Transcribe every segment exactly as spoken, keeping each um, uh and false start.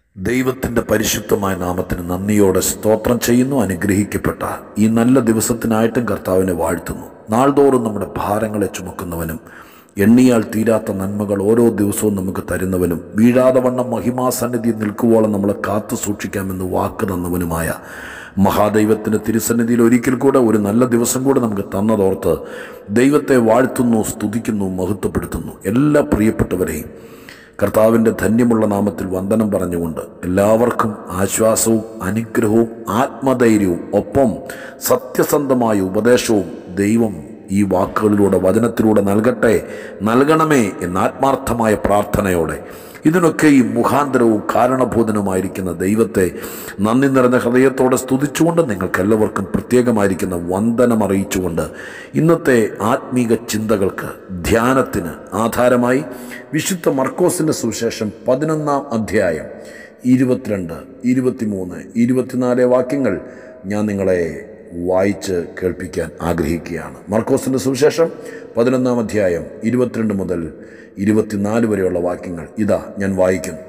ദൈവത്തിൻ്റെ പരിശുദ്ധമായ നാമത്തിന് നന്ദിയോടെ സ്തോത്രം ചെയ്യുന്നു. അനുഗ്രഹിക്കപ്പെട്ട ഈ നല്ല ദിവസത്തിനായിട്ടും കർത്താവിനെ വാഴ്ത്തുന്നു. നാൾതോറും നമ്മുടെ ഭാരങ്ങളെ ചുമക്കുന്നവനും എണ്ണിയാൽ തീരാത്ത നന്മകൾ ഓരോ ദിവസവും നമുക്ക് തരുന്നവനും വീഴാതെ വണ്ണം മഹിമാസന്നിധി നിൽക്കുവോളം നമ്മളെ കാത്തു സൂക്ഷിക്കാമെന്ന് വാക്ക് തന്നവനുമായ മഹാദൈവത്തിൻ്റെ തിരുസന്നിധിയിൽ ഒരിക്കൽ കൂടെ ഒരു നല്ല ദിവസം കൂടെ നമുക്ക് തന്നതോർത്ത് ദൈവത്തെ വാഴ്ത്തുന്നു, സ്തുതിക്കുന്നു, മഹത്വപ്പെടുത്തുന്നു. എല്ലാ പ്രിയപ്പെട്ടവരെയും കർത്താവിൻ്റെ ധന്യമുള്ള നാമത്തിൽ വന്ദനം പറഞ്ഞുകൊണ്ട് എല്ലാവർക്കും ആശ്വാസവും അനുഗ്രഹവും ആത്മധൈര്യവും ഒപ്പം സത്യസന്ധമായ ഉപദേശവും ദൈവം ഈ വാക്കുകളിലൂടെ വചനത്തിലൂടെ നൽകട്ടെ, നൽകണമേ എന്ന ആത്മാർത്ഥമായ പ്രാർത്ഥനയോടെ ഇതിനൊക്കെ ഈ മുഖാന്തരവും കാരണഭൂതനുമായിരിക്കുന്ന ദൈവത്തെ നന്ദി നിറഞ്ഞ ഹൃദയത്തോടെ സ്തുതിച്ചുകൊണ്ട് നിങ്ങൾക്കെല്ലാവർക്കും പ്രത്യേകമായിരിക്കുന്ന വന്ദനം അറിയിച്ചുകൊണ്ട് ഇന്നത്തെ ആത്മീക ചിന്തകൾക്ക് ധ്യാനത്തിന് ആധാരമായി വിശുദ്ധ മർക്കോസിൻ്റെ സുവിശേഷം പതിനൊന്നാം അധ്യായം ഇരുപത്തിരണ്ട് ഇരുപത്തിമൂന്ന് ഇരുപത്തിനാല് വാക്യങ്ങൾ ഞാൻ നിങ്ങളെ വായിച്ച് കേൾപ്പിക്കാൻ ആഗ്രഹിക്കുകയാണ്. മർക്കോസിൻ്റെ സുവിശേഷം പതിനൊന്നാം അധ്യായം ഇരുപത്തിരണ്ട് മുതൽ ഇരുപത്തിനാല് വരെയുള്ള വാക്യങ്ങൾ ഇതാ ഞാൻ വായിക്കുന്നു.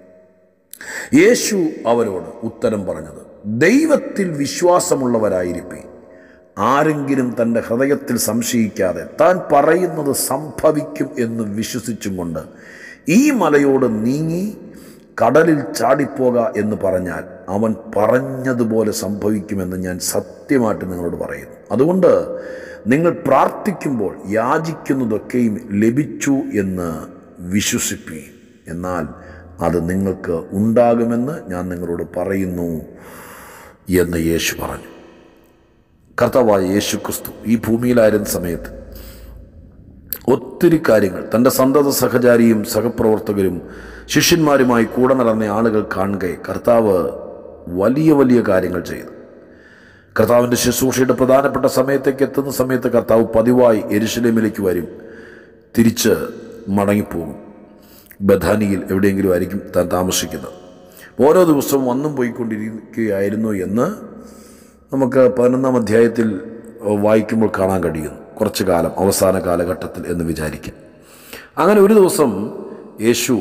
യേശു അവരോട് ഉത്തരം പറഞ്ഞത്, ദൈവത്തിൽ വിശ്വാസമുള്ളവരായിരിപ്പീൻ. ആരെങ്കിലും തൻ്റെ ഹൃദയത്തിൽ സംശയിക്കാതെ താൻ പറയുന്നത് സംഭവിക്കും എന്ന് വിശ്വസിച്ചും കൊണ്ട് ഈ മലയോട് നീങ്ങി കടലിൽ ചാടിപ്പോക എന്ന് പറഞ്ഞാൽ അവൻ പറഞ്ഞതുപോലെ സംഭവിക്കുമെന്ന് ഞാൻ സത്യമായിട്ട് നിങ്ങളോട് പറയുന്നു. അതുകൊണ്ട് നിങ്ങൾ പ്രാർത്ഥിക്കുമ്പോൾ യാചിക്കുന്നതൊക്കെയും ലഭിച്ചു എന്ന് വിശ്വസിപ്പീൻ, എന്നാൽ അത് നിങ്ങൾക്ക് ഉണ്ടാകുമെന്ന് ഞാൻ നിങ്ങളോട് പറയുന്നു എന്ന് യേശു പറഞ്ഞു. കർത്താവായ യേശു ക്രിസ്തു ഈ ഭൂമിയിലായിരുന്ന സമയത്ത് ഒത്തിരി കാര്യങ്ങൾ തൻ്റെ സന്തത സഹചാരിയും സഹപ്രവർത്തകരും ശിഷ്യന്മാരുമായി കൂടെ നടന്ന ആളുകൾ കാണുക കർത്താവ് വലിയ വലിയ കാര്യങ്ങൾ ചെയ്തു. കർത്താവിൻ്റെ ശുശ്രൂഷയുടെ പ്രധാനപ്പെട്ട സമയത്തേക്ക് എത്തുന്ന സമയത്ത് കർത്താവ് പതിവായി യെരുശലേമിലേക്ക് വരും, തിരിച്ച് മടങ്ങിപ്പോകും. ബഥാനിയിൽ എവിടെയെങ്കിലും ആയിരിക്കും താൻ താമസിക്കുന്നത്. ഓരോ ദിവസവും വന്നും പോയിക്കൊണ്ടിരിക്കുകയായിരുന്നു എന്ന് നമുക്ക് പതിനൊന്നാം അധ്യായത്തിൽ വായിക്കുമ്പോൾ കാണാൻ കഴിയുന്നു. കുറച്ചു കാലം അവസാന കാലഘട്ടത്തിൽ എന്ന് വിചാരിക്കും. അങ്ങനെ ഒരു ദിവസം യേശു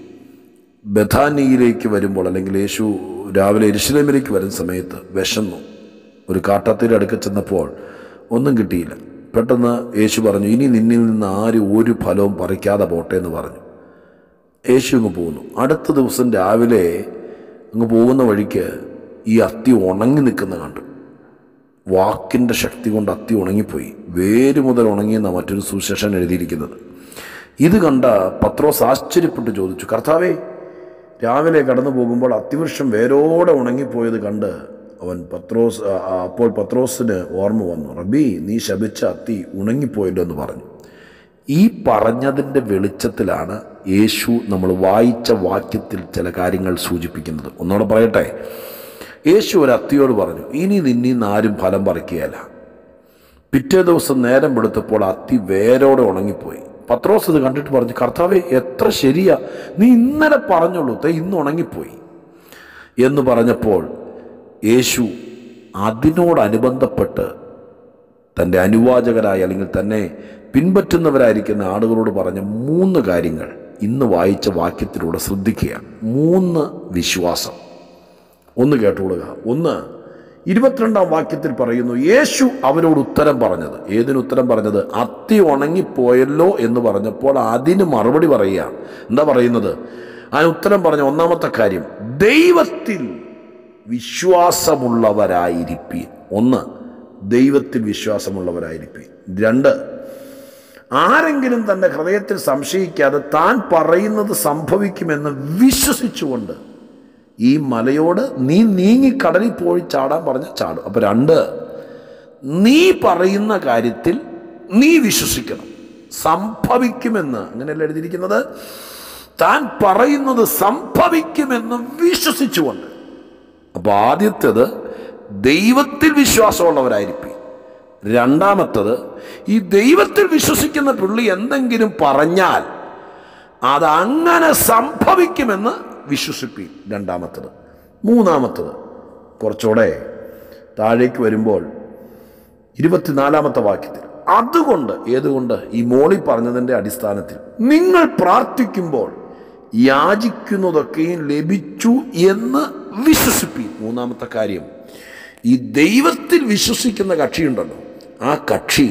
ബഥാനിയിലേക്ക് വരുമ്പോൾ, അല്ലെങ്കിൽ യേശു രാവിലെ യെരുശലേമിലേക്ക് വരുന്ന സമയത്ത് വിശന്നു. ഒരു കാട്ടത്തിൻ്റെ അടുക്ക ചെന്നപ്പോൾ ഒന്നും കിട്ടിയില്ല. പെട്ടെന്ന് യേശു പറഞ്ഞു, ഇനി നിന്നിൽ നിന്ന് ആരും ഒരു ഫലവും പറിക്കാതെ പോട്ടെ എന്ന് പറഞ്ഞു. യേശു അങ്ങ് പോകുന്നു. അടുത്ത ദിവസം രാവിലെ അങ്ങ് പോകുന്ന വഴിക്ക് ഈ അത്തി ഉണങ്ങി നിൽക്കുന്ന കണ്ടു. വാക്കിൻ്റെ ശക്തി കൊണ്ട് അത്തി ഉണങ്ങിപ്പോയി. വേര് മുതൽ ഉണങ്ങിയെന്നാണ് മറ്റൊരു സുവിശേഷൻ എഴുതിയിരിക്കുന്നത്. ഇത് കണ്ട പത്രോസ് ആശ്ചര്യപ്പെട്ട് ചോദിച്ചു, കർത്താവേ, രാവിലെ കടന്നു പോകുമ്പോൾ അത്തിവൃക്ഷം വേരോടെ ഉണങ്ങിപ്പോയത് കണ്ട് അവൻ പത്രോസ് അപ്പോൾ പത്രോസിന് ഓർമ്മ വന്നു, റബ്ബി, നീ ശപിച്ച അത്തി ഉണങ്ങിപ്പോയല്ലോ എന്ന് പറഞ്ഞു. ഈ പറഞ്ഞതിൻ്റെ വെളിച്ചത്തിലാണ് യേശു നമ്മൾ വായിച്ച വാക്യത്തിൽ ചില കാര്യങ്ങൾ സൂചിപ്പിക്കുന്നത്. ഒന്നുകൂടെ പറയട്ടെ. യേശു ഒരു അത്തിയോട് പറഞ്ഞു, ഇനി നിന്നീന്ന് ആരും ഫലം പറിക്കുകയല്ല. പിറ്റേ ദിവസം നേരം വെളുത്തപ്പോൾ അത്തി വേരോടെ ഉണങ്ങിപ്പോയി. പത്രോസ് ഇത് കണ്ടിട്ട് പറഞ്ഞു, കർത്താവേ, എത്ര ശരിയാ, നീ ഇന്നലെ പറഞ്ഞുള്ളൂ, തേ ഇന്ന് ഉണങ്ങിപ്പോയി എന്ന് പറഞ്ഞപ്പോൾ യേശു അതിനോടനുബന്ധപ്പെട്ട് തൻ്റെ അനുവാചകരായ അല്ലെങ്കിൽ തന്നെ പിൻപറ്റുന്നവരായിരിക്കുന്ന ആളുകളോട് പറഞ്ഞ മൂന്ന് കാര്യങ്ങൾ ഇന്ന് വായിച്ച വാക്യത്തിലൂടെ ശ്രദ്ധിക്കുകയാണ്. മൂന്ന് വിശ്വാസം. ഒന്ന് കേട്ടുകൊള്ളുക. ഒന്ന്, ഇരുപത്തിരണ്ടാം വാക്യത്തിൽ പറയുന്നു, യേശു അവരോട് ഉത്തരം പറഞ്ഞത്. ഏതിന് ഉത്തരം പറഞ്ഞത്? അത്തി ഉണങ്ങിപ്പോയല്ലോ എന്ന് പറഞ്ഞപ്പോൾ അതിന് മറുപടി പറയുകയാണ്. എന്താ പറയുന്നത്? ആ ഉത്തരം പറഞ്ഞ ഒന്നാമത്തെ കാര്യം, ദൈവത്തിൽ വിശ്വാസമുള്ളവരായിരിപ്പീൻ. ഒന്ന്, ദൈവത്തിൽ വിശ്വാസമുള്ളവരായിരിപ്പീൻ. രണ്ട്, ആരെങ്കിലും തൻ്റെ ഹൃദയത്തിൽ സംശയിക്കാതെ താൻ പറയുന്നത് സംഭവിക്കുമെന്ന് വിശ്വസിച്ചുകൊണ്ട് ഈ മലയോട് നീ നീങ്ങി കടലിൽ പോയി ചാടാൻ പറഞ്ഞ ചാടും. അപ്പോൾ രണ്ട്, നീ പറയുന്ന കാര്യത്തിൽ നീ വിശ്വസിക്കണം, സംഭവിക്കുമെന്ന്. അങ്ങനെയല്ല എഴുതിയിരിക്കുന്നത്, താൻ പറയുന്നത് സംഭവിക്കുമെന്ന് വിശ്വസിച്ചുകൊണ്ട്. അപ്പോൾ ആദ്യത്തേത് ദൈവത്തിൽ വിശ്വാസമുള്ളവരായിരിക്കും. രണ്ടാമത്തത്, ഈ ദൈവത്തിൽ വിശ്വസിക്കുന്ന പുള്ളി എന്തെങ്കിലും പറഞ്ഞാൽ അതങ്ങനെ സംഭവിക്കുമെന്ന് വിശ്വസിപ്പീൻ. രണ്ടാമത്തത്. മൂന്നാമത്തത് കുറച്ചുകൂടെ താഴേക്ക് വരുമ്പോൾ ഇരുപത്തിനാലാമത്തെ വാക്യത്തിൽ, അതുകൊണ്ട്, ഏതുകൊണ്ട്? ഈ മോളി പറഞ്ഞതിൻ്റെ അടിസ്ഥാനത്തിൽ നിങ്ങൾ പ്രാർത്ഥിക്കുമ്പോൾ യാചിക്കുന്നതൊക്കെയും ലഭിച്ചു എന്ന് വിശ്വസിപ്പീൻ. മൂന്നാമത്തെ കാര്യം, ഈ ദൈവത്തിൽ വിശ്വസിക്കുന്ന കക്ഷിയുണ്ടല്ലോ, ആ കക്ഷി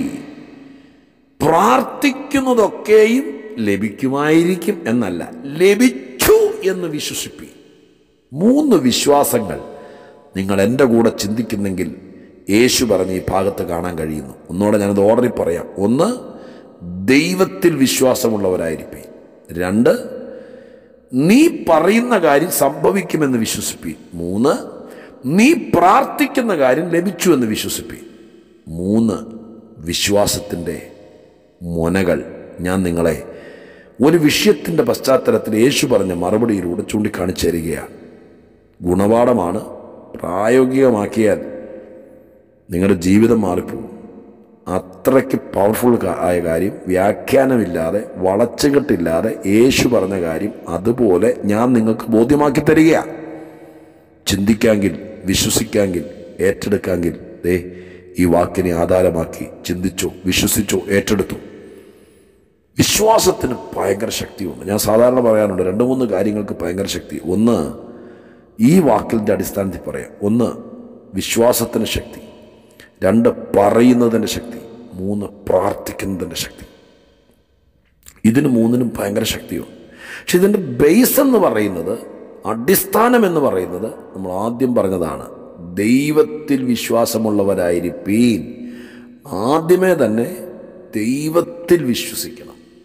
പ്രാർത്ഥിക്കുന്നതൊക്കെയും ലഭിക്കുമായിരിക്കും എന്നല്ല, ലഭിച്ചു എന്ന് വിശ്വസിപ്പീൻ. മൂന്ന് വിശ്വാസങ്ങൾ നിങ്ങൾ എൻ്റെ കൂടെ ചിന്തിക്കുന്നെങ്കിൽ യേശു പറഞ്ഞ് ഈ ഭാഗത്ത് കാണാൻ കഴിയുന്നു. ഒന്നുകൂടെ ഞാനത് ഓർഡറിൽ പറയാം. ഒന്ന്, ദൈവത്തിൽ വിശ്വാസമുള്ളവരായിരിക്കും. രണ്ട്, നീ പറയുന്ന കാര്യം സംഭവിക്കുമെന്ന് വിശ്വസിപ്പീൻ. മൂന്ന്, നീ പ്രാർത്ഥിക്കുന്ന കാര്യം ലഭിച്ചു എന്ന് വിശ്വസിപ്പീൻ. മൂന്ന് വിശ്വാസത്തിൻ്റെ മുനകൾ ഞാൻ നിങ്ങളെ ഒരു വിഷയത്തിൻ്റെ പശ്ചാത്തലത്തിൽ യേശു പറഞ്ഞ മറുപടിയിലൂടെ ചൂണ്ടിക്കാണിച്ചു തരികയാണ്. ഗുണപാഠമാണ്. പ്രായോഗികമാക്കിയാൽ നിങ്ങളുടെ ജീവിതം മാറിപ്പോകും. അത്രയ്ക്ക് പവർഫുൾ ആയ കാര്യം, വ്യാഖ്യാനമില്ലാതെ വളച്ചുകെട്ടില്ലാതെ യേശു പറഞ്ഞ കാര്യം അതുപോലെ ഞാൻ നിങ്ങൾക്ക് ബോധ്യമാക്കി തരികയാണ്. ചിന്തിക്കാമെങ്കിൽ, വിശ്വസിക്കാമെങ്കിൽ, ഏറ്റെടുക്കാമെങ്കിൽ ദേ ഈ വാക്കിനെ ആധാരമാക്കി ചിന്തിച്ചോ, വിശ്വസിച്ചോ, ഏറ്റെടുത്തു. വിശ്വാസത്തിന് ഭയങ്കര ശക്തിയുണ്ട്. ഞാൻ സാധാരണ പറയാറുണ്ട്, രണ്ട് മൂന്ന് കാര്യങ്ങൾക്ക് ഭയങ്കര ശക്തി. ഒന്ന്, ഈ വാക്കിൻ്റെ അടിസ്ഥാനത്തിൽ പറയാം. ഒന്ന്, വിശ്വാസത്തിൻ്റെ ശക്തി. രണ്ട്, പറയുന്നതിൻ്റെ ശക്തി. മൂന്ന്, പ്രാർത്ഥിക്കുന്നതിൻ്റെ ശക്തി. ഇതിന് മൂന്നിനും ഭയങ്കര ശക്തിയുണ്ട്. പക്ഷെ ഇതിൻ്റെ ബേസ് എന്ന് പറയുന്നത്, അടിസ്ഥാനം എന്ന് പറയുന്നത് നമ്മൾ ആദ്യം പറഞ്ഞതാണ്, ദൈവത്തിൽ വിശ്വാസമുള്ളവരായിരിപ്പീൻ. ആദ്യമേ തന്നെ ദൈവത്തിൽ വിശ്വസിക്കണം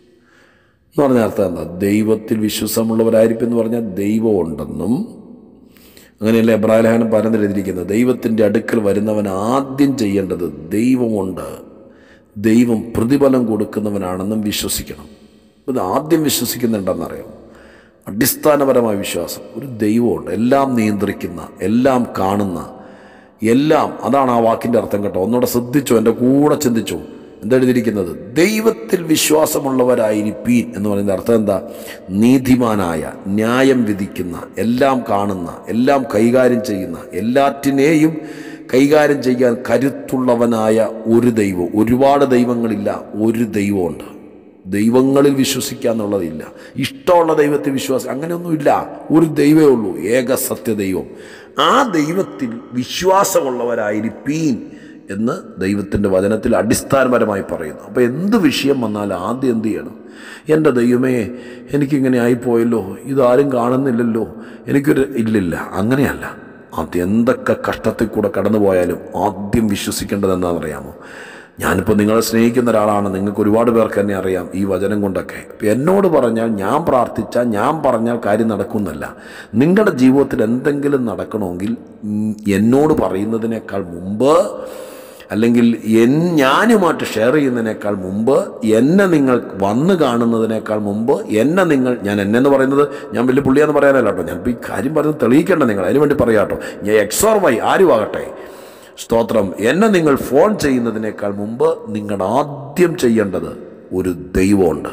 എന്ന് പറഞ്ഞ അർത്ഥം എന്താ? ദൈവത്തിൽ വിശ്വാസമുള്ളവരായിരിക്കും എന്ന് പറഞ്ഞാൽ ദൈവമുണ്ടെന്നും, അങ്ങനെയല്ലേ എബ്രായ ലേഖനം പറഞ്ഞിരിക്കുന്നത്, ദൈവത്തിൻ്റെ അടുക്കൽ വരുന്നവൻ ആദ്യം ചെയ്യേണ്ടത് ദൈവമുണ്ട്, ദൈവം പ്രതിഫലം കൊടുക്കുന്നവനാണെന്നും വിശ്വസിക്കണം. ഇത് ആദ്യം വിശ്വസിക്കുന്നുണ്ടെന്നറിയാം. അടിസ്ഥാനപരമായ വിശ്വാസം. ഒരു ദൈവമുണ്ട്, എല്ലാം നിയന്ത്രിക്കുന്ന, എല്ലാം കാണുന്ന, എല്ലാം. അതാണ് ആ വാക്കിൻ്റെ അർത്ഥം കേട്ടോ. ഒന്നുകൂടെ ശ്രദ്ധിച്ചോ, എൻ്റെ കൂടെ ചിന്തിച്ചോ. എന്താ എഴുതിയിരിക്കുന്നത്? ദൈവത്തിൽ വിശ്വാസമുള്ളവരായിരിപ്പീൻ എന്ന് പറയുന്ന അർത്ഥം എന്താ? നീതിമാനായ, ന്യായം വിധിക്കുന്ന, എല്ലാം കാണുന്ന, എല്ലാം കൈകാര്യം ചെയ്യുന്ന, എല്ലാറ്റിനെയും കൈകാര്യം ചെയ്യാൻ കരുത്തുള്ളവനായ ഒരു ദൈവം. ഒരുപാട് ദൈവങ്ങളില്ല, ഒരു ദൈവമുണ്ട്. ദൈവങ്ങളിൽ വിശ്വസിക്കുക എന്നുള്ളതില്ല. ഇഷ്ടമുള്ള ദൈവത്തിൽ വിശ്വാസം അങ്ങനെയൊന്നുമില്ല. ഒരു ദൈവമേ ഉള്ളൂ, ഏക സത്യദൈവം. ആ ദൈവത്തിൽ വിശ്വാസമുള്ളവരായിരിപ്പീൻ എന്ന് ദൈവത്തിൻ്റെ വചനത്തിൽ അടിസ്ഥാനപരമായി പറയുന്നു. അപ്പോൾ എന്ത് വിഷയം വന്നാലും ആദ്യം എന്ത് ചെയ്യണം? എൻ്റെ ദൈവമേ, എനിക്കിങ്ങനെ ആയിപ്പോയല്ലോ, ഇതാരും കാണുന്നില്ലല്ലോ, എനിക്കൊരു ഇല്ലില്ല. അങ്ങനെയല്ല. ആദ്യം എന്തൊക്കെ കഷ്ടത്തിൽ കൂടെ കടന്നു പോയാലും ആദ്യം വിശ്വസിക്കേണ്ടത് എന്താണെന്നറിയാമോ? ഞാനിപ്പോൾ നിങ്ങളെ സ്നേഹിക്കുന്ന ഒരാളാണ്, നിങ്ങൾക്ക് ഒരുപാട് പേർക്ക് എന്നെ അറിയാം ഈ വചനം കൊണ്ടൊക്കെ. ഇപ്പം എന്നോട് പറഞ്ഞാൽ, ഞാൻ പ്രാർത്ഥിച്ചാൽ, ഞാൻ പറഞ്ഞാൽ കാര്യം നടക്കുന്നല്ല. നിങ്ങളുടെ ജീവിതത്തിൽ എന്തെങ്കിലും നടക്കണമെങ്കിൽ എന്നോട് പറയുന്നതിനേക്കാൾ മുമ്പ്, അല്ലെങ്കിൽ എൻ ഞാനുമായിട്ട് ഷെയർ ചെയ്യുന്നതിനേക്കാൾ മുമ്പ്, എന്നെ നിങ്ങൾ വന്ന് കാണുന്നതിനേക്കാൾ മുമ്പ്, എന്നെ നിങ്ങൾ, ഞാൻ എന്നെന്ന് പറയുന്നത് ഞാൻ വലിയ പുള്ളിയാന്ന് പറയാനല്ല കേട്ടോ, ഞാനിപ്പോൾ ഈ കാര്യം പറഞ്ഞ് തെളിയിക്കേണ്ട നിങ്ങൾ, അതിന് വേണ്ടി പറയാം കേട്ടോ. ഞാൻ എക്സ് ഓർ വൈ ആരുമാകട്ടെ, സ്തോത്രം, എന്നെ നിങ്ങൾ ഫോൺ ചെയ്യുന്നതിനേക്കാൾ മുമ്പ് നിങ്ങൾ ആദ്യം ചെയ്യേണ്ടത്, ഒരു ദൈവമുണ്ട്.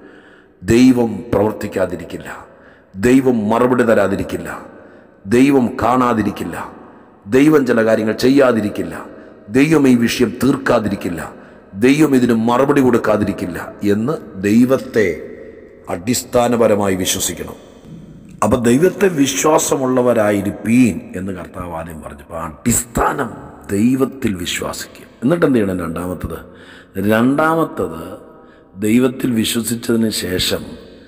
ദൈവം പ്രവർത്തിക്കാതിരിക്കില്ല, ദൈവം മറുപടി തരാതിരിക്കില്ല, ദൈവം കാണാതിരിക്കില്ല, ദൈവം ചില കാര്യങ്ങൾ ചെയ്യാതിരിക്കില്ല, ദൈവം ഈ വിഷയം തീർക്കാതിരിക്കില്ല, ദൈവം ഇതിന് മറുപടി കൊടുക്കാതിരിക്കില്ല എന്ന് ദൈവത്തെ അടിസ്ഥാനപരമായി വിശ്വസിക്കണം. അപ്പം ദൈവത്തെ വിശ്വാസമുള്ളവരായിരിപ്പീൻ എന്ന് കർത്താവ് ആദ്യം പറഞ്ഞു. അപ്പോൾ അടിസ്ഥാനം ദൈവത്തിൽ വിശ്വസിക്കുക. എന്നിട്ട് എന്ത് ചെയ്യണം? രണ്ടാമത്തത് രണ്ടാമത്തത് ദൈവത്തിൽ വിശ്വസിച്ചതിന് ശേഷം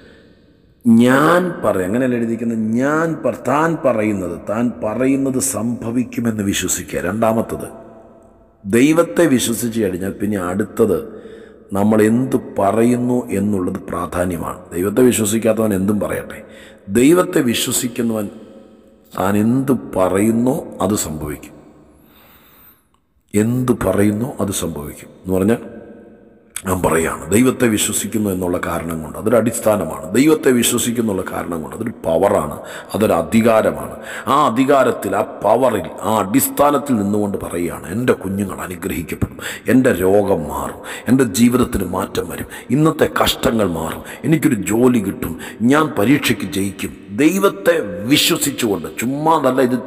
ഞാൻ പറയും, അങ്ങനെയല്ല എഴുതിയിരിക്കുന്നത്, ഞാൻ താൻ പറയുന്നത് താൻ പറയുന്നത് സംഭവിക്കുമെന്ന് വിശ്വസിക്കുക. രണ്ടാമത്തത് ദൈവത്തെ വിശ്വസിച്ച് കഴിഞ്ഞാൽ പിന്നെ അടുത്തത് നമ്മൾ എന്ത് പറയുന്നു എന്നുള്ളത് പ്രാധാന്യമാണ്. ദൈവത്തെ വിശ്വസിക്കാത്തവൻ എന്തും പറയട്ടെ. ദൈവത്തെ വിശ്വസിക്കുന്നവൻ താൻ എന്ത് പറയുന്നോ അത് സംഭവിക്കും. എന്ത് പറയുന്നോ അത് സംഭവിക്കും എന്ന് പറഞ്ഞാൽ ഞാൻ പറയുകയാണ്, ദൈവത്തെ വിശ്വസിക്കുന്നു എന്നുള്ള കാരണം കൊണ്ട് അതൊരു അടിസ്ഥാനമാണ്. ദൈവത്തെ വിശ്വസിക്കുന്നുള്ള കാരണം കൊണ്ട് അതൊരു പവറാണ്, അതൊരു അധികാരമാണ്. ആ അധികാരത്തിൽ, ആ പവറിൽ, ആ അടിസ്ഥാനത്തിൽ നിന്നുകൊണ്ട് പറയുകയാണ്, എൻ്റെ കുഞ്ഞുങ്ങൾ അനുഗ്രഹിക്കപ്പെടും, എൻ്റെ രോഗം മാറും, എൻ്റെ ജീവിതത്തിന് മാറ്റം വരും, ഇന്നത്തെ കഷ്ടങ്ങൾ മാറും, എനിക്കൊരു ജോലി കിട്ടും, ഞാൻ പരീക്ഷയ്ക്ക് ജയിക്കും. ദൈവത്തെ വിശ്വസിച്ചുകൊണ്ട്, ചുമ്മാ നല്ല ഇതിത്തിരെ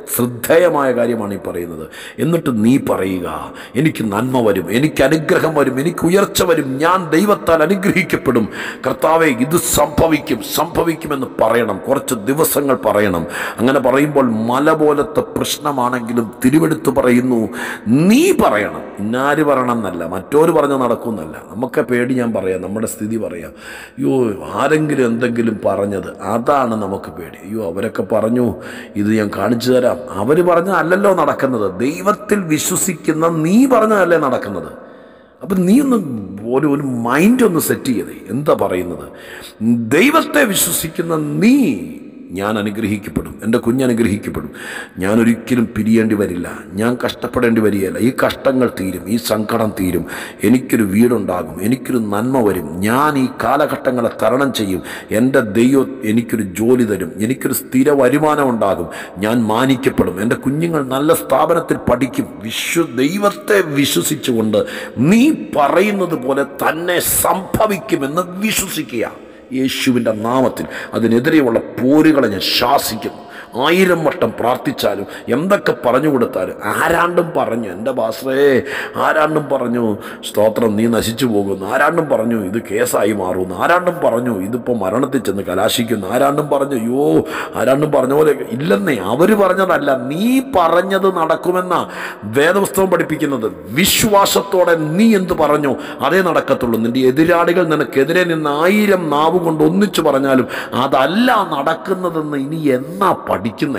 ശ്രദ്ധേയമായ കാര്യമാണ് ഈ പറയുന്നത്. എന്നിട്ട് നീ പറയുക, എനിക്ക് നന്മ വരും, എനിക്ക് അനുഗ്രഹം വരും, എനിക്ക് ഉയർച്ച വരും, ഞാൻ ദൈവത്താൽ അനുഗ്രഹിക്കപ്പെടും. കർത്താവേ, ഇത് സംഭവിക്കും സംഭവിക്കുമെന്ന് പറയണം. കുറച്ച് ദിവസങ്ങൾ പറയണം. അങ്ങനെ പറയുമ്പോൾ മല പോലത്തെ പ്രശ്നമാണെങ്കിലും തിരുവെടുത്ത് പറയുന്നു, നീ പറയണം. ഇന്നാര് പറയണം എന്നല്ല, മറ്റോര് പറഞ്ഞ് നടക്കുമെന്നല്ല. നമുക്ക് പേടി. ഞാൻ പറയാം, നമ്മുടെ സ്ഥിതി പറയാം. അയ്യോ, ആരെങ്കിലും എന്തെങ്കിലും പറഞ്ഞത്, അതാണ് നമുക്ക് പേടി. അയ്യോ, അവരൊക്കെ പറഞ്ഞു, ഇത് ഞാൻ കാണിച്ചു തരാം. അവർ പറഞ്ഞതല്ലല്ലോ നടക്കുന്നത്. ദൈവത്തിൽ വിശ്വസിക്കുന്ന നീ പറഞ്ഞതല്ലേ നടക്കുന്നത്. അപ്പം നീ ഒന്ന് ഒരു ഒരു മൈൻഡ് ഒന്ന് സെറ്റ് ചെയ്തേ. എന്താ പറയുന്നത്? ദൈവത്തെ വിശ്വസിക്കുന്ന നീ, ഞാൻ അനുഗ്രഹിക്കപ്പെടും, എൻ്റെ കുഞ്ഞ് അനുഗ്രഹിക്കപ്പെടും, ഞാനൊരിക്കലും പിരിയേണ്ടി വരില്ല, ഞാൻ കഷ്ടപ്പെടേണ്ടി വരികയില്ല, ഈ കഷ്ടങ്ങൾ തീരും, ഈ സങ്കടം തീരും, എനിക്കൊരു വീടുണ്ടാകും, എനിക്കൊരു നന്മ വരും, ഞാൻ ഈ കാലഘട്ടങ്ങളെ തരണം ചെയ്യും, എൻ്റെ ദൈവം എനിക്കൊരു ജോലി തരും, എനിക്കൊരു സ്ഥിര വരുമാനം ഉണ്ടാകും, ഞാൻ മാനിക്കപ്പെടും, എൻ്റെ കുഞ്ഞുങ്ങൾ നല്ല സ്ഥാപനത്തിൽ പഠിക്കും. വിശ്വ ദൈവത്തെ വിശ്വസിച്ചുകൊണ്ട് നീ പറയുന്നത് പോലെ തന്നെ സംഭവിക്കുമെന്ന് വിശ്വസിക്കുക. യേശുവിൻ്റെ നാമത്തിൽ അതിനെതിരെയുള്ള പോരുകളെ ഞാൻ ശാസിക്കുന്നു. ആയിരം വട്ടം പ്രാർത്ഥിച്ചാലും എന്തൊക്കെ പറഞ്ഞു കൊടുത്താലും ആരാണ്ടും പറഞ്ഞു, എൻ്റെ പാസ്റ്ററേ ആരാണ്ടും പറഞ്ഞു സ്തോത്രം നീ നശിച്ചു പോകുന്നു, ആരാണ്ടും പറഞ്ഞു ഇത് കേസായി മാറുന്നു, ആരാണ്ടും പറഞ്ഞു ഇതിപ്പോൾ മരണത്തിൽ ചെന്ന് കലാശിക്കുന്നു, ആരാണ്ടും പറഞ്ഞു അയ്യോ ആരാണ്ടും പറഞ്ഞ പോലെ ഇല്ലെന്നേ. അവർ പറഞ്ഞതല്ല, നീ പറഞ്ഞത് നടക്കുമെന്ന വേദപുസ്തകം പഠിപ്പിക്കുന്നത്. വിശ്വാസത്തോടെ നീ എന്ത് പറഞ്ഞോ അതേ നടക്കത്തുള്ളൂ. നിൻ്റെ എതിരാളികൾ നിനക്കെതിരെ നിന്ന് ആയിരം നാവ് കൊണ്ട് ഒന്നിച്ചു പറഞ്ഞാലും അതല്ല നടക്കുന്നതെന്ന് ഇനി എന്നാ പഠിക്കുന്നേ?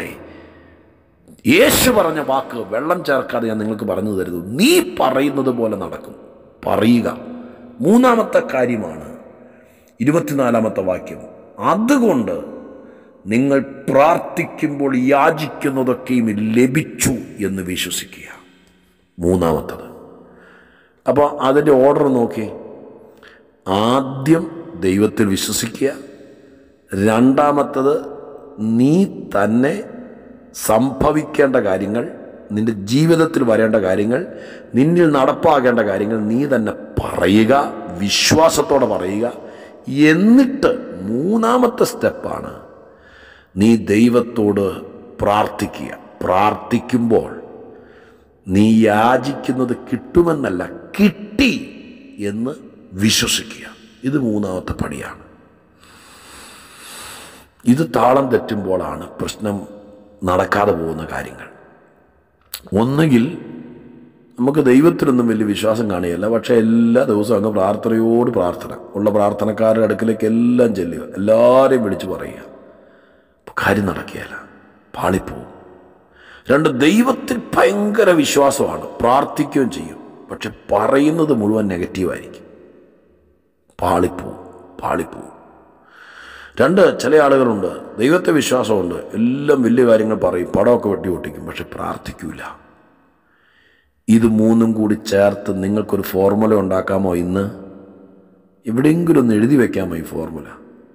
യേശു പറഞ്ഞ വാക്ക് വെള്ളം ചേർക്കാതെ ഞാൻ നിങ്ങൾക്ക് പറഞ്ഞു തരുന്നു. നീ പറയുന്നത് പോലെ നടക്കും. പറയുക. മൂന്നാമത്തെ കാര്യമാണ് ഇരുപത്തിനാലാമത്തെ വാക്യം. അതുകൊണ്ട് നിങ്ങൾ പ്രാർത്ഥിക്കുമ്പോൾ യാചിക്കുന്നതൊക്കെയും ലഭിച്ചു എന്ന് വിശ്വസിക്കുക. മൂന്നാമത്തത്. അപ്പോൾ അതിൻ്റെ ഓർഡർ നോക്കി. ആദ്യം ദൈവത്തിൽ വിശ്വസിക്കുക. രണ്ടാമത്തത് നീ തന്നെ സംഭവിക്കേണ്ട കാര്യങ്ങൾ, നിൻ്റെ ജീവിതത്തിൽ വരേണ്ട കാര്യങ്ങൾ, നിന്നിൽ നടപ്പാകേണ്ട കാര്യങ്ങൾ നീ തന്നെ പറയുക, വിശ്വാസത്തോടെ പറയുക. എന്നിട്ട് മൂന്നാമത്തെ സ്റ്റെപ്പാണ് നീ ദൈവത്തോട് പ്രാർത്ഥിക്കുക. പ്രാർത്ഥിക്കുമ്പോൾ നീ യാചിക്കുന്നത് കിട്ടുമെന്നല്ല, കിട്ടി എന്ന് വിശ്വസിക്കുക. ഇത് മൂന്നാമത്തെ പടിയാണ്. ഇത് താളം തെറ്റുമ്പോഴാണ് പ്രശ്നം നടക്കാതെ പോകുന്ന കാര്യങ്ങൾ. ഒന്നുകിൽ നമുക്ക് ദൈവത്തിനൊന്നും വലിയ വിശ്വാസം കാണുകയല്ല, പക്ഷേ എല്ലാ ദിവസവും അങ്ങ് പ്രാർത്ഥനയോട് പ്രാർത്ഥന ഉള്ള പ്രാർത്ഥനക്കാരുടെ അടുക്കിലേക്ക് എല്ലാം ചെല്ലുക, എല്ലാവരെയും വിളിച്ച് പറയുക. കാര്യം നടക്കുകയല്ല, പാളിപ്പോവും. രണ്ട്, ദൈവത്തിൽ ഭയങ്കര വിശ്വാസമാണ്, പ്രാർത്ഥിക്കുകയും ചെയ്യും, പക്ഷെ പറയുന്നത് മുഴുവൻ നെഗറ്റീവായിരിക്കും. പാളിപ്പോവും പാളിപ്പോവും രണ്ട്, ചില ആളുകളുണ്ട് ദൈവത്തെ വിശ്വാസമുണ്ട്, എല്ലാം വലിയ കാര്യങ്ങൾ പറയും, പടമൊക്കെ വെട്ടി ഒട്ടിക്കും, പക്ഷെ പ്രാർത്ഥിക്കൂല. ഇത് മൂന്നും കൂടി ചേർത്ത് നിങ്ങൾക്കൊരു ഫോർമുല ഉണ്ടാക്കാമോ? ഇന്ന് എവിടെയെങ്കിലും ഒന്ന് എഴുതി വയ്ക്കാമോ ഈ ഫോർമുല?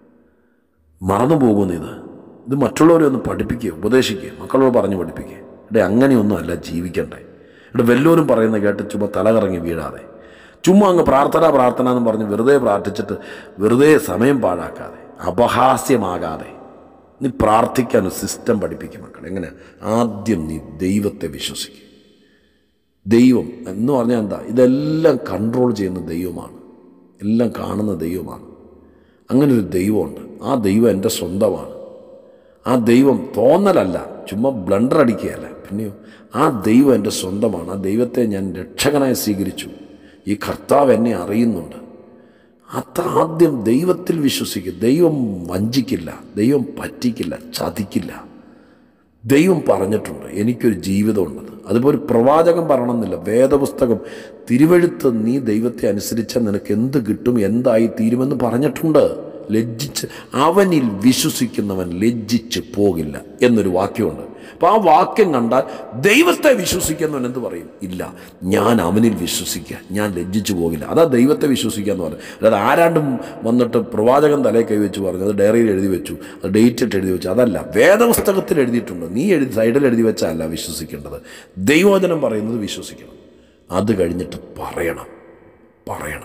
മറന്നു പോകുന്നു. ഇത് ഇത് മറ്റുള്ളവരെ ഒന്ന് പഠിപ്പിക്കുക, ഉപദേശിക്കുക, മക്കളോട് പറഞ്ഞ് പഠിപ്പിക്കുക. ഇവിടെ അങ്ങനെയൊന്നും അല്ല ജീവിക്കണ്ടേ. ഇവിടെ വല്ലവരും പറയുന്ന കേട്ട് ചുമ്മാ തലകറങ്ങി വീഴാതെ, ചുമ്മാ അങ്ങ് പ്രാർത്ഥന പ്രാർത്ഥന എന്ന് പറഞ്ഞ് വെറുതെ പ്രാർത്ഥിച്ചിട്ട് വെറുതെ സമയം പാഴാക്കാതെ, അപഹാസ്യമാകാതെ നീ പ്രാർത്ഥിക്കാൻ ഒരു സിസ്റ്റം പഠിപ്പിക്കും മക്കൾ. എങ്ങനെ? ആദ്യം നീ ദൈവത്തെ വിശ്വസിക്കുക. ദൈവം എന്ന് പറഞ്ഞാൽ എന്താ? ഇതെല്ലാം കൺട്രോൾ ചെയ്യുന്ന ദൈവമാണ്, എല്ലാം കാണുന്ന ദൈവമാണ്. അങ്ങനൊരു ദൈവമുണ്ട്. ആ ദൈവം എൻ്റെ സ്വന്തമാണ്. ആ ദൈവം തോന്നലല്ല, ചുമ്മാ ബ്ലണ്ടർ അടിക്കുകയല്ല, പിന്നെയോ ആ ദൈവം എൻ്റെ സ്വന്തമാണ്. ആ ദൈവത്തെ ഞാൻ രക്ഷകനായി സ്വീകരിച്ചു. ഈ കർത്താവ് എന്നെ അറിയുന്നുണ്ട്. അതാദ്യം ദൈവത്തിൽ വിശ്വസിക്കുക. ദൈവം വഞ്ചിക്കില്ല, ദൈവം പറ്റിക്കില്ല, ചതിക്കില്ല. ദൈവം പറഞ്ഞിട്ടുണ്ട് എനിക്കൊരു ജീവിതമുണ്ടെന്ന്. അതുപോലെ പ്രവാചകൻ പറയണമെന്നില്ല, വേദപുസ്തകം തിരുവെഴുത്ത് നീ ദൈവത്തെ അനുസരിച്ചാൽ നിനക്ക് എന്ത് കിട്ടും, എന്തായി തീരുമെന്ന് പറഞ്ഞിട്ടുണ്ട്. ലജ്ജിച്ച് അവനിൽ വിശ്വസിക്കുന്നവൻ ലജ്ജിച്ച് പോകില്ല എന്നൊരു വാക്യമുണ്ട്. അപ്പോൾ ആ വാക്യം കണ്ടാൽ ദൈവത്തെ വിശ്വസിക്കുന്നവൻ എന്ത് പറയും? ഇല്ല, ഞാൻ അവനിൽ വിശ്വസിക്കുക, ഞാൻ ലജ്ജിച്ചു പോകില്ല. അതാ ദൈവത്തെ വിശ്വസിക്കുക എന്ന് പറയും. അതായത് ആരാണ്ടും വന്നിട്ട് പ്രവാചകൻ തലയിൽ കൈവച്ച് പറഞ്ഞു, അത് ഡയറിയിൽ എഴുതി വെച്ചു, അത് ഡേറ്റ് ഇട്ട് എഴുതി വെച്ചു, അതല്ല, വേദപുസ്തകത്തിൽ എഴുതിയിട്ടുണ്ട്. നീ എഴുതി സൈഡിൽ എഴുതി വെച്ചല്ല വിശ്വസിക്കേണ്ടത്. ദൈവവചനം പറയുന്നത് വിശ്വസിക്കണം. അത് കഴിഞ്ഞിട്ട് പറയണം പറയണം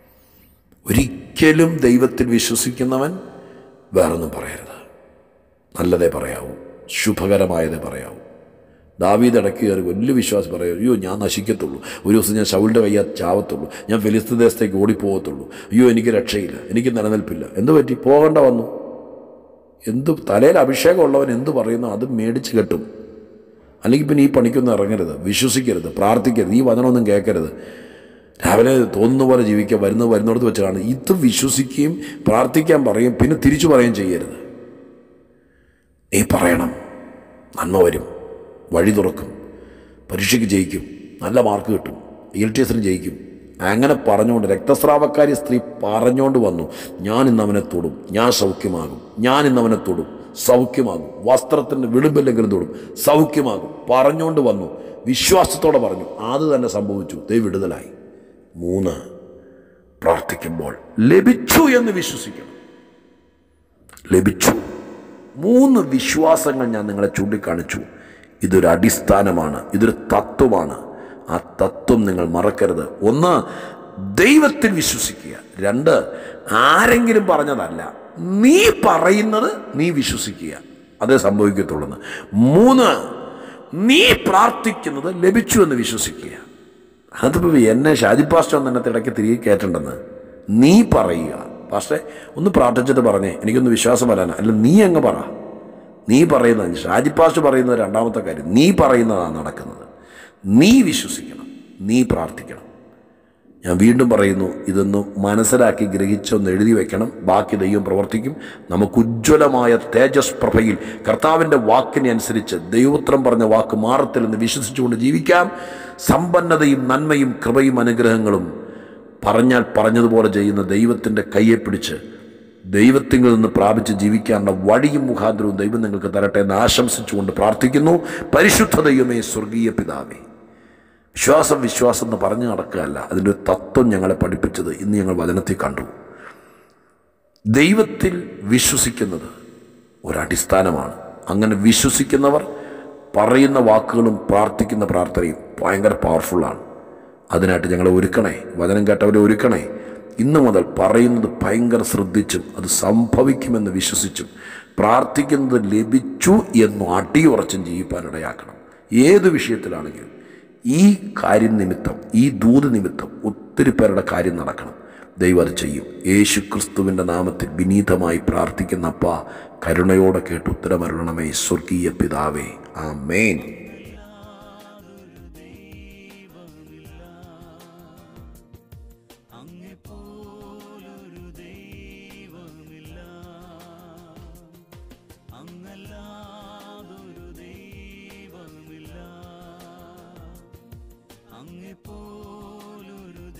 ഒരിക്കലും ദൈവത്തിൽ വിശ്വസിക്കുന്നവൻ വേറൊന്നും പറയരുത്. നല്ലതേ പറയാവൂ, ശുഭകരമായതേ പറയാവൂ. ദാവീദ് ഇടയ്ക്ക് കയറി വലിയ വിശ്വാസം പറയും, അയ്യോ ഞാൻ നശിക്കത്തുള്ളൂ, ഒരു ദിവസം ഞാൻ ശൗലിൻ്റെ കയ്യാ ചാവത്തുള്ളൂ, ഞാൻ ഫെലിസ്തീൻ ദേശത്തേക്ക് ഓടിപ്പോകത്തുള്ളൂ, അയ്യോ എനിക്ക് രക്ഷയില്ല, എനിക്ക് നിലനിൽപ്പില്ല. എന്ത് പറ്റി? പോകേണ്ട വന്നു. എന്ത് തലയിൽ അഭിഷേകം ഉള്ളവൻ എന്ത് പറയുന്നു അത് മേടിച്ച് കെട്ടും. അല്ലെങ്കിൽ പിന്നെ ഈ പണിക്കൊന്നും ഇറങ്ങരുത്, വിശ്വസിക്കരുത്, പ്രാർത്ഥിക്കരുത്, ഈ വചനമൊന്നും കേൾക്കരുത്. രാവിലെ തോന്നുന്ന പോലെ ജീവിക്കുക, വരുന്നത് വരുന്നിടത്ത് വെച്ച് കാണും. ഇത് വിശ്വസിക്കുകയും പ്രാർത്ഥിക്കാൻ പറയും, പിന്നെ തിരിച്ചു പറയുകയും ചെയ്യരുത്. നീ പറയണം, നന്മ വരും, വഴി തുറക്കും, പരീക്ഷയ്ക്ക് ജയിക്കും, നല്ല മാർക്ക് കിട്ടും, എൽ ടി എസിന് ജയിക്കും. അങ്ങനെ പറഞ്ഞുകൊണ്ട് രക്തസ്രാവക്കാരി സ്ത്രീ പറഞ്ഞുകൊണ്ട് വന്നു, ഞാൻ ഇന്ന് അവനെ തൊടും, ഞാൻ സൗഖ്യമാകും, ഞാൻ ഇന്ന് അവനെ തൊടും, സൗഖ്യമാകും, വസ്ത്രത്തിൻ്റെ വിളിമ്പില്ലെങ്കിലും തൊടും, സൗഖ്യമാകും പറഞ്ഞുകൊണ്ട് വന്നു. വിശ്വാസത്തോടെ പറഞ്ഞു, അത് തന്നെ സംഭവിച്ചു. ദൈവം വിടുതലായി. മൂന്ന്, പ്രാർത്ഥിക്കുമ്പോൾ ലഭിച്ചു എന്ന് വിശ്വസിക്കണം. ലഭിച്ചു. മൂന്ന് വിശ്വാസങ്ങൾ ഞാൻ നിങ്ങളെ ചൂണ്ടിക്കാണിച്ചു. ഇതൊരു അടിസ്ഥാനമാണ്, ഇതൊരു തത്വമാണ്. ആ തത്വം നിങ്ങൾ മറക്കരുത്. ഒന്ന്, ദൈവത്തിൽ വിശ്വസിക്കുക. രണ്ട്, ആരെങ്കിലും പറഞ്ഞതല്ല, നീ പറയുന്നത് നീ വിശ്വസിക്കുക, അതേ സംഭവിക്കത്തുള്ളൂ. മൂന്ന്, നീ പ്രാർത്ഥിക്കുന്നത് ലഭിച്ചു എന്ന് വിശ്വസിക്കുക. അതിപ്പോൾ എന്നെ ഷാജി പാസ്റ്റർ എന്നത്തെ ഇടയ്ക്ക് തിരികെ കയറ്റണ്ടെന്ന്. നീ പറയുക, പാസ്റ്റേ ഒന്ന് പ്രാർത്ഥിച്ചിട്ട് പറഞ്ഞേ, എനിക്കൊന്ന് വിശ്വാസം വരാനാ. അല്ല, നീ അങ്ങ് പറ. നീ പറയുന്നത്, ഷാജി പാസ്റ്റർ പറയുന്നത് രണ്ടാമത്തെ കാര്യം. നീ പറയുന്നതാണ് നടക്കുന്നത്. നീ വിശ്വസിക്കണം, നീ പ്രാർത്ഥിക്കണം. ഞാൻ വീണ്ടും പറയുന്നു, ഇതൊന്ന് മനസ്സിലാക്കി ഗ്രഹിച്ചൊന്ന് എഴുതി വയ്ക്കണം. ബാക്കി ദൈവം പ്രവർത്തിക്കും. നമുക്ക് ഉജ്ജ്വലമായ തേജസ് പ്രഭയിൽ കർത്താവിൻ്റെ വാക്കിനെ അനുസരിച്ച് ദൈവോത്രം പറഞ്ഞ വാക്ക് മാറത്തില്ലെന്ന് വിശ്വസിച്ചുകൊണ്ട് ജീവിക്കാം. സമ്പന്നതയും നന്മയും കൃപയും അനുഗ്രഹങ്ങളും പറഞ്ഞാൽ പറഞ്ഞതുപോലെ ചെയ്യുന്ന ദൈവത്തിൻ്റെ കയ്യെ പിടിച്ച് ദൈവത്തിൽ നിന്ന് പ്രാപിച്ച് ജീവിക്കാനുള്ള വഴിയും മുഖാന്തരവും ദൈവം നിങ്ങൾക്ക് തരട്ടെ എന്ന് ആശംസിച്ചുകൊണ്ട് പ്രാർത്ഥിക്കുന്നു. പരിശുദ്ധ ദൈവമേ, സ്വർഗീയ പിതാവേ, വിശ്വാസം വിശ്വാസം എന്ന് പറഞ്ഞു നടക്കുകയല്ല, അതിൻ്റെ ഒരു തത്വം ഞങ്ങളെ പഠിപ്പിച്ചത് ഇന്ന് ഞങ്ങൾ വചനത്തിൽ കണ്ടു. ദൈവത്തിൽ വിശ്വസിക്കുന്നത് ഒരടിസ്ഥാനമാണ്. അങ്ങനെ വിശ്വസിക്കുന്നവർ പറയുന്ന വാക്കുകളും പ്രാർത്ഥിക്കുന്ന പ്രാർത്ഥനയും ഭയങ്കര പവർഫുള്ളാണ്. അതിനായിട്ട് ഞങ്ങളെ ഒരുക്കണേ, വചനം കേട്ടവരെ ഒരുക്കണേ. ഇന്നു മുതൽ പറയുന്നത് ഭയങ്കര ശ്രദ്ധിച്ചും അത് സംഭവിക്കുമെന്ന് വിശ്വസിച്ചും പ്രാർത്ഥിക്കുന്നത് ലഭിച്ചു എന്നും അടിയുറച്ചും ജീവിപ്പാനിടയാക്കണം. ഏത് വിഷയത്തിലാണെങ്കിലും ഈ കാര്യം നിമിത്തം, ഈ ദൂത് നിമിത്തം ഒത്തിരി പേരുടെ കാര്യം നടക്കണം. ദൈവം അത് ചെയ്യും. യേശു ക്രിസ്തുവിൻ്റെ നാമത്തിൽ വിനീതമായി പ്രാർത്ഥിക്കുന്ന അപ്പാ, കരുണയോടെ കേട്ട് ഉത്തരമരുളണമേ, സ്വർഗീയ പിതാവേ. ആമേൻ. അങ്ങേ പോ